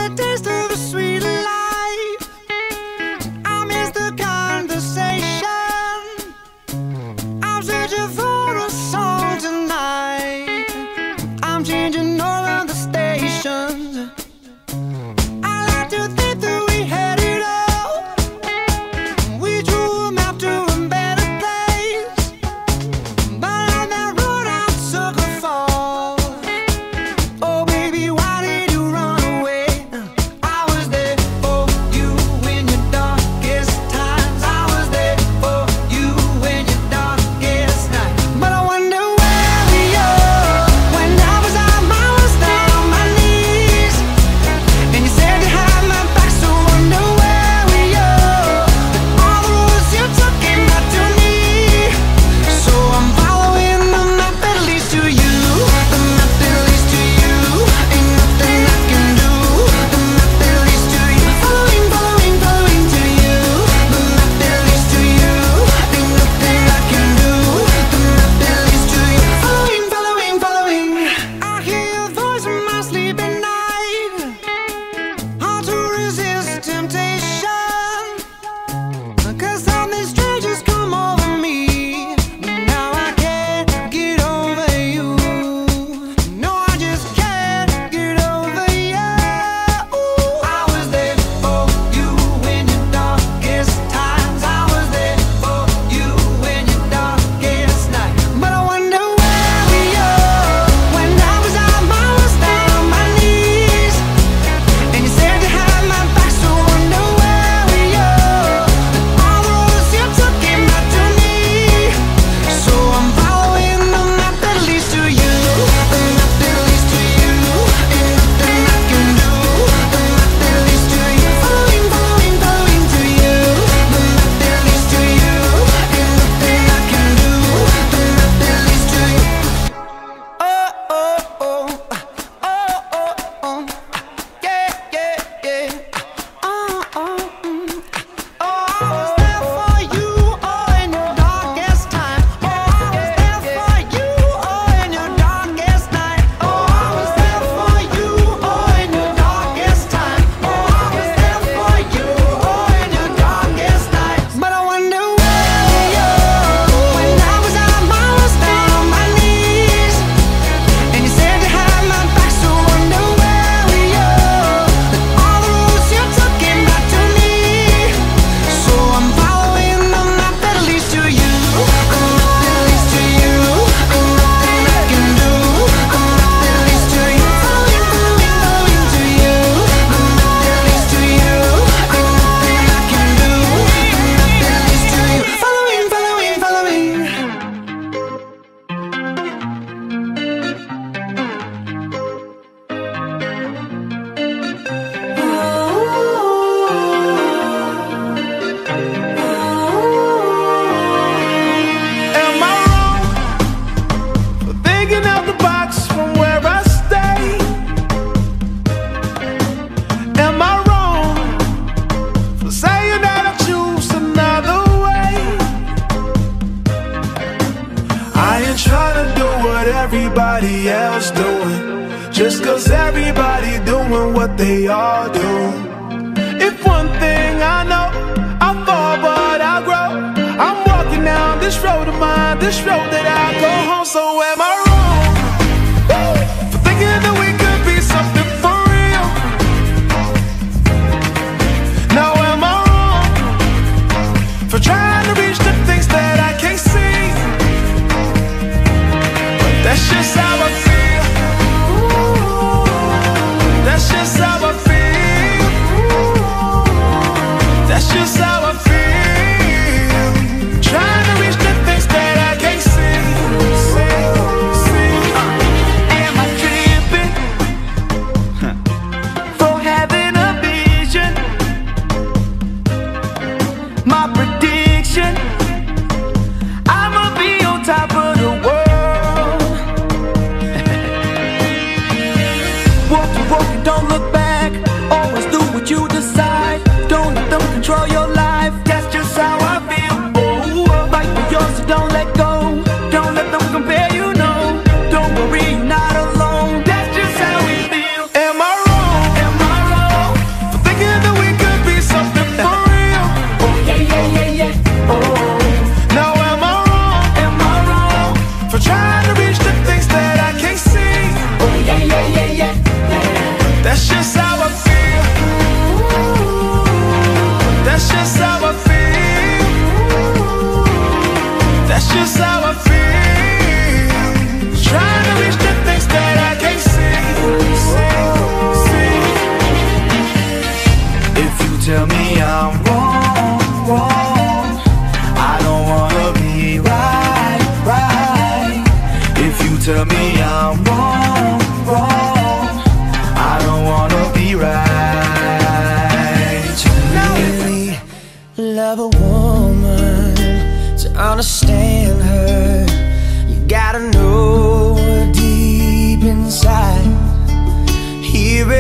the taste of the sweet life. I miss the conversation. I'm searching for a song tonight. I'm changing all of the stations. I like to think that we had it all. We drew a map to a better place, but on that road I took a fall. Oh baby, why did you run away? I was there for you in your darkest times. I was there for you in your darkest night. But I wonder where we are when I was down on my knees, and you said you had my back. So wonder where we are. All the roads you took came back to me. So I'm following the map that leads to you. The map that leads to you. Ain't nothing I can do. The map that leads to you. Following, following, following to you. The map that leads to you. Ain't nothing I can do. The map that leads to you. Following, following, following. I hear your voice in my sleep at night. Hard to resist temptation, 'cause something strange has come over me. Now I can't get over you. No, I just can't get over you. I was there for you in your darkest times. I was there for you in your darkest night. But I wonder where we are when I was down on my knees, and you said you had my back. So wonder where we are. All the roads you took came back to me. So I'm following the map that leads to you. The map that leads to you. Ain't nothing I can do. The map that leads to you. Following, following, following to you. The map that leads to you. Ain't nothing I can do. The map that leads to you. Oh, oh, oh. Oh, oh, oh. Yeah, yeah, yeah. Oh, oh, oh, I was there for you, oh, in your darkest time. Oh, I was there for you, oh, in your darkest night. Oh, I was there for you, oh, in your darkest time. Oh, I was there for you, oh, in your darkest night. But I wonder where we are when I was down on my knees, and you said you had my back. So wonder where we are. All the roads you took came back to me. So I'm following the map that leads to you. The map that leads to you. Ain't nothing I can do. The map that leads to you. Following, following, following to you. The map that leads to you. Ain't nothing I can do. The map that leads to you. Following, following, following. Am I wrong for thinking out the box from where I stay? Am I wrong for saying that I choose another way? I ain't trying to do what everybody else doing, just 'cause everybody doing what they all do. If one thing I know, I fall but I grow. I'm walking down this road of mine, this road that I go home. So am I wrong for thinking that we could be something for real? Now am I wrong for trying to reach the things that I can't see? But that's just how I feel. That's just how I feel. That's just how I feel. Trying to reach the things that I can't see. Am I tripping for having a vision? My prediction, I'ma be on top of the world. Walk you, walk you, don't look back. Always do what you decide. Don't let them control your life. That's just how I feel. Oh, fight for yours, so don't let go. Don't let them compare you, no. Don't worry, you're not alone. That's just how we feel. Am I wrong? Am I wrong?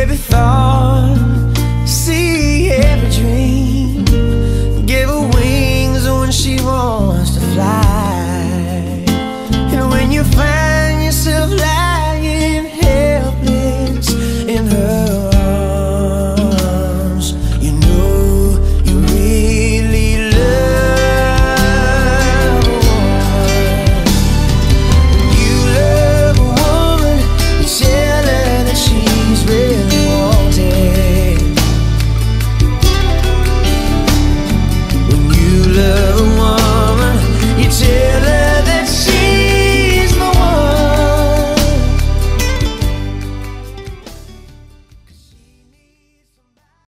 baby thought